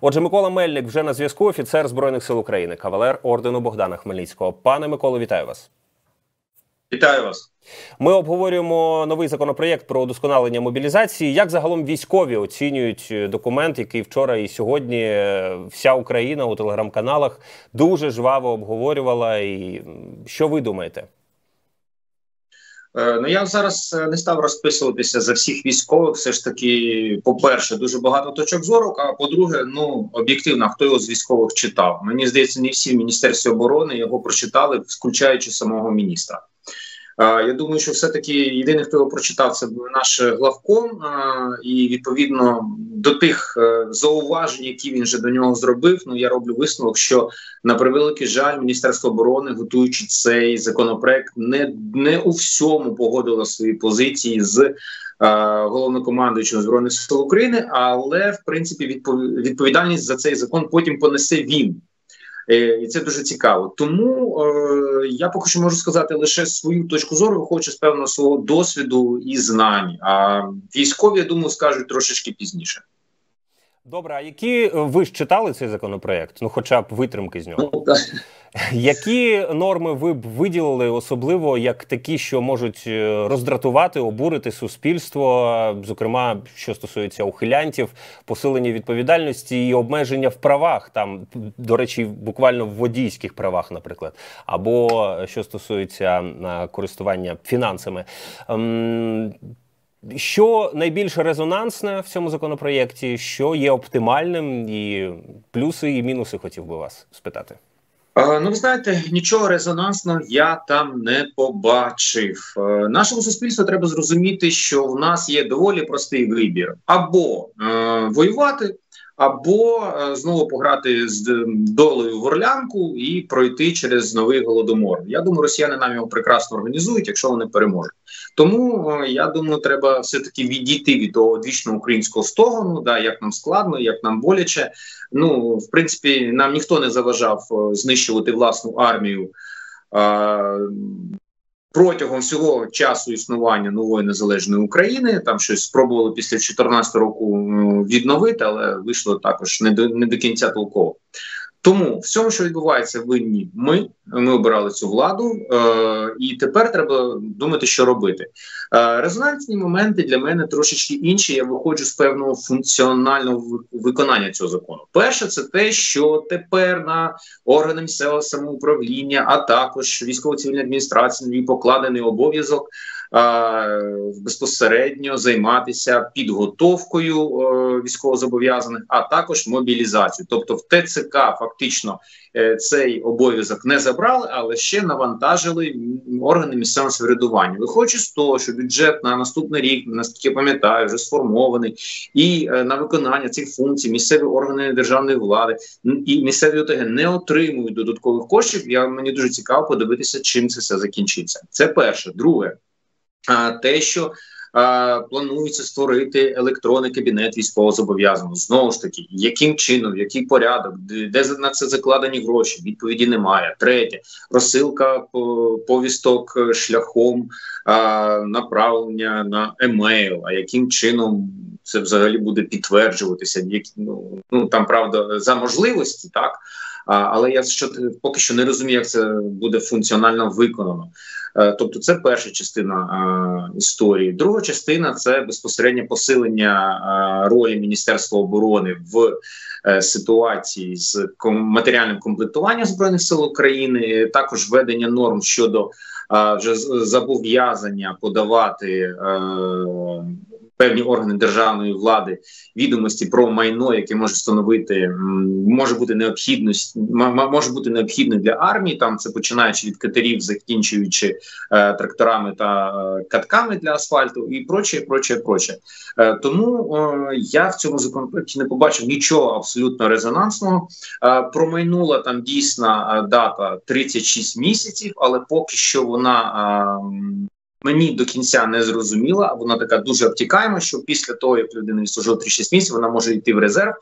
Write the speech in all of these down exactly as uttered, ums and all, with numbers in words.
Отже, Микола Мельник вже на зв'язку, офіцер Збройних сил України, кавалер ордену Богдана Хмельницького. Пане Миколо, вітаю вас. Вітаю вас. Ми обговорюємо новий законопроєкт про удосконалення мобілізації. Як загалом військові оцінюють документ, який вчора і сьогодні вся Україна у телеграм-каналах дуже жваво обговорювала? І що ви думаєте? Ну, я зараз не став розписуватися за всіх військових. Все ж таки, по-перше, дуже багато точок зору, а по-друге, ну, об'єктивно, хто його з військових читав. Мені здається, не всі в Міністерстві оборони його прочитали, включаючи самого міністра. Я думаю, що все-таки єдиний, хто його прочитав, це був наш главком, і відповідно до тих зауважень, які він вже до нього зробив, ну я роблю висновок, що на превеликий жаль Міністерство оборони, готуючи цей законопроект, не, не у всьому погодило свої позиції з головнокомандуючим Збройних сил України, але в принципі відповідальність за цей закон потім понесе він. І це дуже цікаво. Тому е, я поки що можу сказати лише свою точку зору, виходячи з певного свого досвіду і знань. А військові, я думаю, скажуть трошечки пізніше. Добре, а які ви ж читали цей законопроект? Ну, хоча б витримки з нього. Ну, так. Які норми ви б виділили, особливо як такі, що можуть роздратувати, обурити суспільство, зокрема, що стосується ухилянтів, посилення відповідальності і обмеження в правах, там, до речі, буквально в водійських правах, наприклад, або що стосується користування фінансами. Що найбільш резонансне в цьому законопроєкті, що є оптимальним, і плюси і мінуси хотів би вас спитати? Ну, ви знаєте, нічого резонансного я там не побачив. Нашому суспільству треба зрозуміти, що в нас є доволі простий вибір. Або е, воювати, або е, знову пограти з долею в горлянку і пройти через новий голодомор. Я думаю, росіяни нам його прекрасно організують, якщо вони переможуть. Тому, е, я думаю, треба все-таки відійти від того одвічного українського стогону, да, як нам складно, як нам боляче. Ну, в принципі, нам ніхто не заважав знищувати власну армію а, протягом всього часу існування нової незалежної України. Там щось спробували після дві тисячі чотирнадцятого року відновити, але вийшло також не до, не до кінця толково. Тому всьому, що відбувається, винні ми. Ми обирали цю владу, е, і тепер треба думати, що робити. Е, резонансні моменти для мене трошечки інші. Я виходжу з певного функціонального виконання цього закону. Перше, це те, що тепер на органи місцевого самоуправління, а також військово-цивільній адміністрації покладений обов'язок е, безпосередньо займатися підготовкою е, військовозобов'язаних, а також мобілізацією. Тобто в ТЦК фактично е, цей обов'язок не забрали, але ще навантажили органи місцевого самоврядування. Виходячи з того, що бюджет на наступний рік, наскільки я пам'ятаю, вже сформований, і е, на виконання цих функцій місцеві органи державної влади і місцеві ОТГ не отримують додаткових коштів, я, мені дуже цікаво подивитися, чим це все закінчиться. Це перше. Друге, а, те, що А, планується створити електронний кабінет військовозобов'язаного. Знову ж таки, яким чином, який порядок, де, де на це закладені гроші, відповіді немає. Третє, розсилка повісток шляхом а, направлення на емейл, а яким чином це взагалі буде підтверджуватися, як, ну, ну там, правда, за можливості, так, а, але я що, поки що не розумію, як це буде функціонально виконано. Тобто це перша частина а, історії. Друга частина – це безпосередньо посилення а, ролі Міністерства оборони в а, ситуації з ком матеріальним комплектуванням Збройних сил України, також введення норм щодо а, вже зобов'язання подавати а, певні органи державної влади відомості про майно, яке може становити, може бути необхідність, може бути необхідним для армії. Там це починаючи від катерів, закінчуючи е, тракторами та е, катками для асфальту і проче, проче, проче. Е, тому е, я в цьому законопроекті не побачив нічого абсолютно резонансного. Е, промайнула там дійсна дата тридцять шість місяців, але поки що вона е, мені до кінця не зрозуміла, вона така дуже обтікаєма, що після того, як людина відслужила тридцять шість місяців, вона може йти в резерв,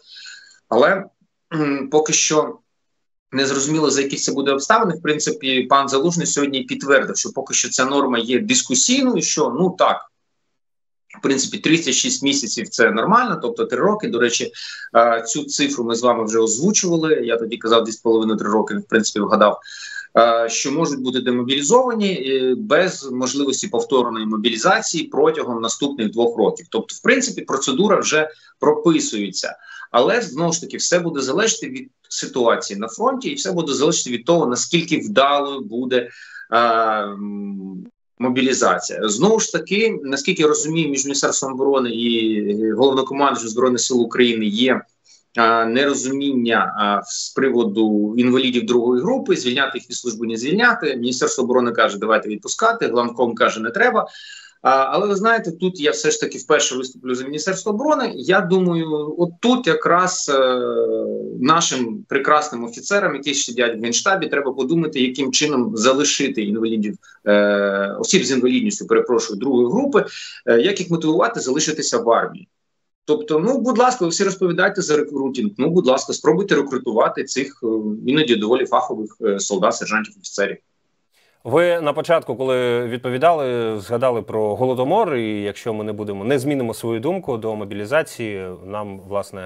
але м, поки що не зрозуміло, за яких це буде обставини. В принципі, пан Залужний сьогодні підтвердив, що поки що ця норма є дискусійною, що, ну так, В принципі, тридцять шість місяців – це нормально, тобто три роки. До речі, цю цифру ми з вами вже озвучували. Я тоді казав дві з половиною - три роки, в принципі, вгадав, що можуть бути демобілізовані без можливості повторної мобілізації протягом наступних двох років. Тобто, в принципі, процедура вже прописується. Але, знову ж таки, все буде залежати від ситуації на фронті і все буде залежати від того, наскільки вдалою буде а, мобілізація. Знову ж таки, наскільки я розумію, між Міністерством оборони і Головнокомандувачем Збройних сил України є а, нерозуміння а, з приводу інвалідів другої групи, звільняти їх від служби, не звільняти. Міністерство оборони каже, давайте відпускати, Главком каже, не треба. А, але ви знаєте, тут я все ж таки вперше виступлю за Міністерство оборони. Я думаю, от тут якраз е, нашим прекрасним офіцерам, які сидять в Генштабі, треба подумати, яким чином залишити інвалідів, е, осіб з інвалідністю, перепрошую, другої групи, е, як їх мотивувати залишитися в армії. Тобто, ну, будь ласка, ви всі розповідаєте за рекрутинг, ну, будь ласка, спробуйте рекрутувати цих е, іноді доволі фахових е, солдат, сержантів, офіцерів. Ви на початку, коли відповідали, згадали про Голодомор, і якщо ми не будемо, не змінимо свою думку до мобілізації, нам, власне,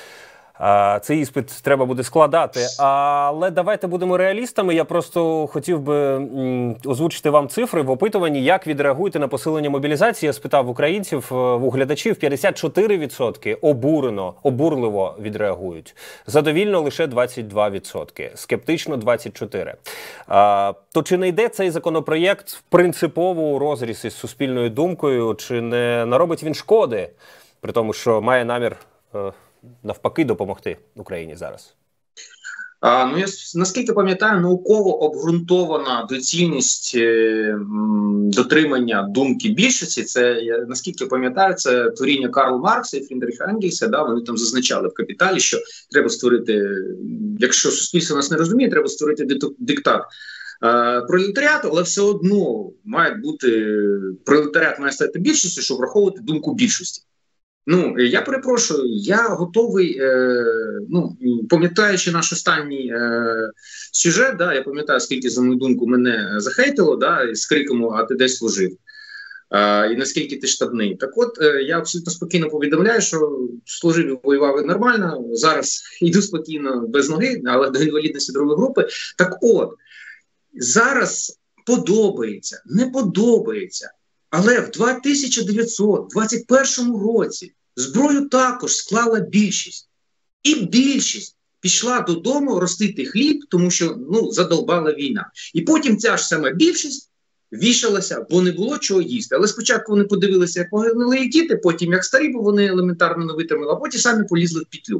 цей іспит треба буде складати. Але давайте будемо реалістами. Я просто хотів би озвучити вам цифри в опитуванні, як відреагуєте на посилення мобілізації. Я спитав українців, у глядачів, п'ятдесят чотири відсотки обурено, обурливо відреагують. Задовільно лише двадцять два відсотки, скептично двадцять чотири відсотки. То чи не йде цей законопроєкт принципово у розріз із суспільною думкою, чи не наробить він шкоди, при тому, що має намір навпаки допомогти Україні зараз? А, ну, я наскільки пам'ятаю, науково обґрунтована доцільність е, м, дотримання думки більшості. Це, я, наскільки пам'ятаю, це творіння Карла Маркса і Фрідріха Енгельса. Да, вони там зазначали в «Капіталі», що треба створити, якщо суспільство нас не розуміє, треба створити диктат е, пролетаріату, але все одно має бути, пролетаріат має стати більшістю, щоб враховувати думку більшості. Ну, я перепрошую, я готовий, е, ну, пам'ятаючи наш останній е, сюжет, да, я пам'ятаю, скільки, за мою думку, мене захейтило, да, з криком «А ти десь служив?» е, і наскільки ти штабний. Так от, е, я абсолютно спокійно повідомляю, що служив і воював нормально, зараз йду спокійно без ноги, але до інвалідності другої групи. Так от, зараз подобається, не подобається, але в дві тисячі дев'ятсот двадцять першому році зброю також склала більшість. І більшість пішла додому ростити хліб, тому що, ну, задовбала війна. І потім ця ж сама більшість вішалася, бо не було чого їсти. Але спочатку вони подивилися, як погинули їх діти, потім як старі, бо вони елементарно не витримали, а потім самі полізли в петлю.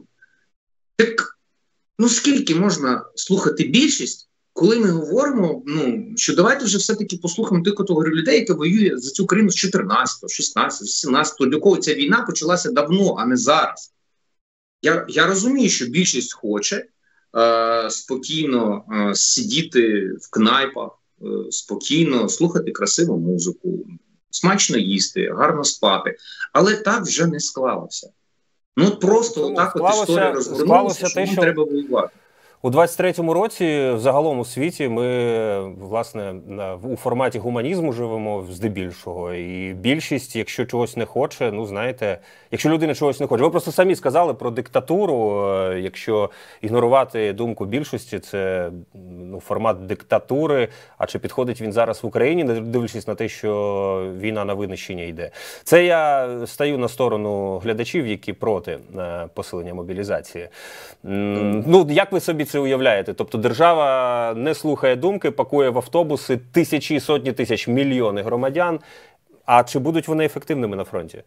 Так, ну скільки можна слухати більшість, коли ми говоримо, ну, що давайте вже все-таки послухаємо ту категорію людей, яка воює за цю країну з чотирнадцятого, шістнадцятого, сімнадцятого, для кого ця війна почалася давно, а не зараз. Я, я розумію, що більшість хоче е, спокійно е, сидіти в кнайпах, е, спокійно слухати красиву музику, смачно їсти, гарно спати, але так вже не склалося. Ну, просто Тому отак от історія розгорнулася, що нам треба воювати. У двадцять третьому році загалом у світі ми, власне, у форматі гуманізму живемо здебільшого. І більшість, якщо чогось не хоче, ну, знаєте, якщо людина чогось не хоче. Ви просто самі сказали про диктатуру. Якщо ігнорувати думку більшості, це, ну, формат диктатури. А чи підходить він зараз в Україні, не дивлячись на те, що війна на винищення йде? Це я стаю на сторону глядачів, які проти посилення мобілізації. Mm. Ну, як ви собі це уявляєте? Тобто держава не слухає думки, пакує в автобуси тисячі, сотні тисяч, мільйони громадян. А чи будуть вони ефективними на фронті?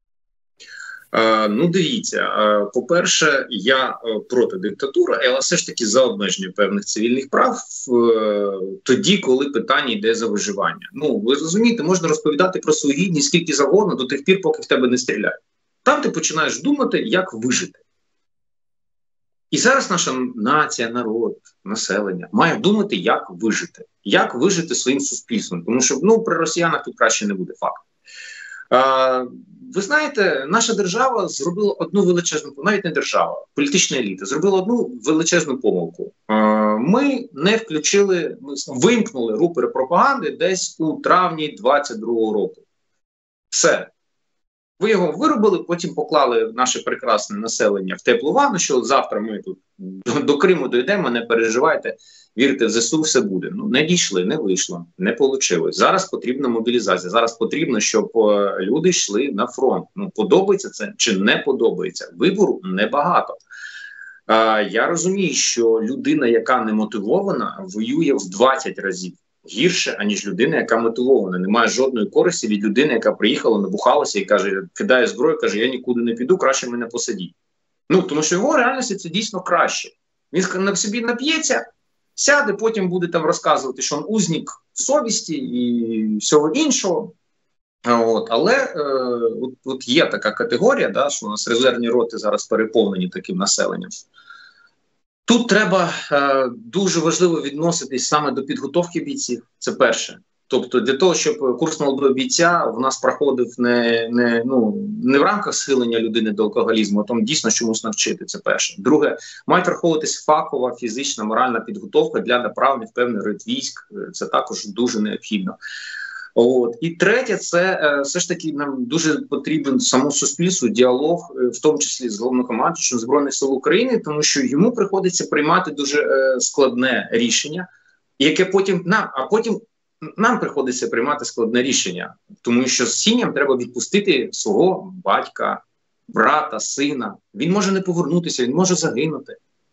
Е, ну, дивіться, е, по-перше, я е, проти диктатури, але все ж таки за обмеження певних цивільних прав е, тоді, коли питання йде за виживання. Ну, ви розумієте, можна розповідати про свою гідність скільки завгодно до тих пір, поки в тебе не стріляють. Там ти починаєш думати, як вижити. І зараз наша нація, народ, населення має думати, як вижити. Як вижити своїм суспільством. Тому що, ну, при росіянах тут краще не буде, факт. А, ви знаєте, наша держава зробила одну величезну, навіть не держава, політична еліта, зробила одну величезну помилку. А, ми не включили, ми вимкнули рупори пропаганди десь у травні двадцять другого року. Все. Ви його виробили, потім поклали наше прекрасне населення в теплу ванну, що завтра ми тут до Криму дійдемо, не переживайте, вірте в ЗСУ, все буде. Ну, не дійшли, не вийшло, не вийшло. Зараз потрібна мобілізація, зараз потрібно, щоб люди йшли на фронт. Ну, подобається це чи не подобається? Вибору небагато. А, я розумію, що людина, яка не мотивована, воює в двадцять разів гірше, аніж людина, яка мотивована. Немає жодної користі від людини, яка приїхала, набухалася і каже, кидає зброю, каже, я нікуди не піду, краще мене посадіть. Ну, тому що його реальності це дійсно краще. Він на собі нап'ється, сяде, потім буде там розказувати, що він узник совісті і всього іншого. От, але е, от, от є така категорія, да, що у нас резервні роти зараз переповнені таким населенням. Тут треба е, дуже важливо відноситись саме до підготовки бійців, це перше. Тобто для того, щоб курс молодого бійця в нас проходив не, не, ну, не в рамках схилення людини до алкоголізму, а там дійсно чомусь навчити, це перше. Друге, має враховуватись фахова, фізична, моральна підготовка для направлення в певний рід військ, це також дуже необхідно. От. І третє, це е, все ж таки нам дуже потрібен самому суспільству діалог, е, в тому числі з головнокомандуючим Збройних сил України, тому що йому приходиться приймати дуже е, складне рішення, яке потім нам, а потім нам приходиться приймати складне рішення, тому що з сім'ям треба відпустити свого батька, брата, сина. Він може не повернутися, він може загинути.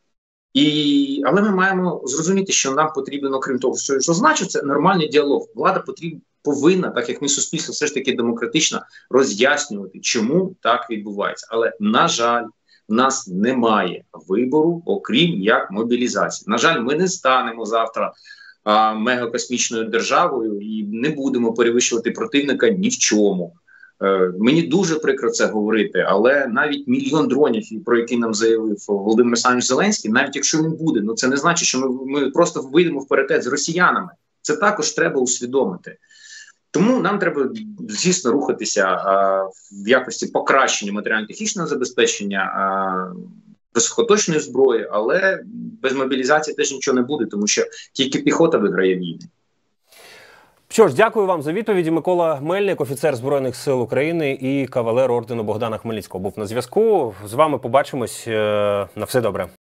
І, але ми маємо зрозуміти, що нам потрібен, окрім того, що, що значить, це нормальний діалог. Влада потрібна, повинна, так як ми суспільство все ж таки демократично, роз'яснювати, чому так відбувається. Але, на жаль, в нас немає вибору, окрім як мобілізації. На жаль, ми не станемо завтра а, мегакосмічною державою і не будемо перевищувати противника ні в чому. Е, мені дуже прикро це говорити, але навіть мільйон дронів, про які нам заявив Володимир Олександрович Зеленський, навіть якщо він буде, ну це не значить, що ми, ми просто вийдемо в паритет з росіянами. Це також треба усвідомити. Тому нам треба, звісно, рухатися а, в якості покращення матеріально-технічного забезпечення, а, високоточної зброї, але без мобілізації теж нічого не буде, тому що тільки піхота виграє війни. Що ж, дякую вам за відповіді. Микола Мельник, офіцер Збройних сил України і кавалер ордену Богдана Хмельницького, був на зв'язку. З вами побачимось. На все добре.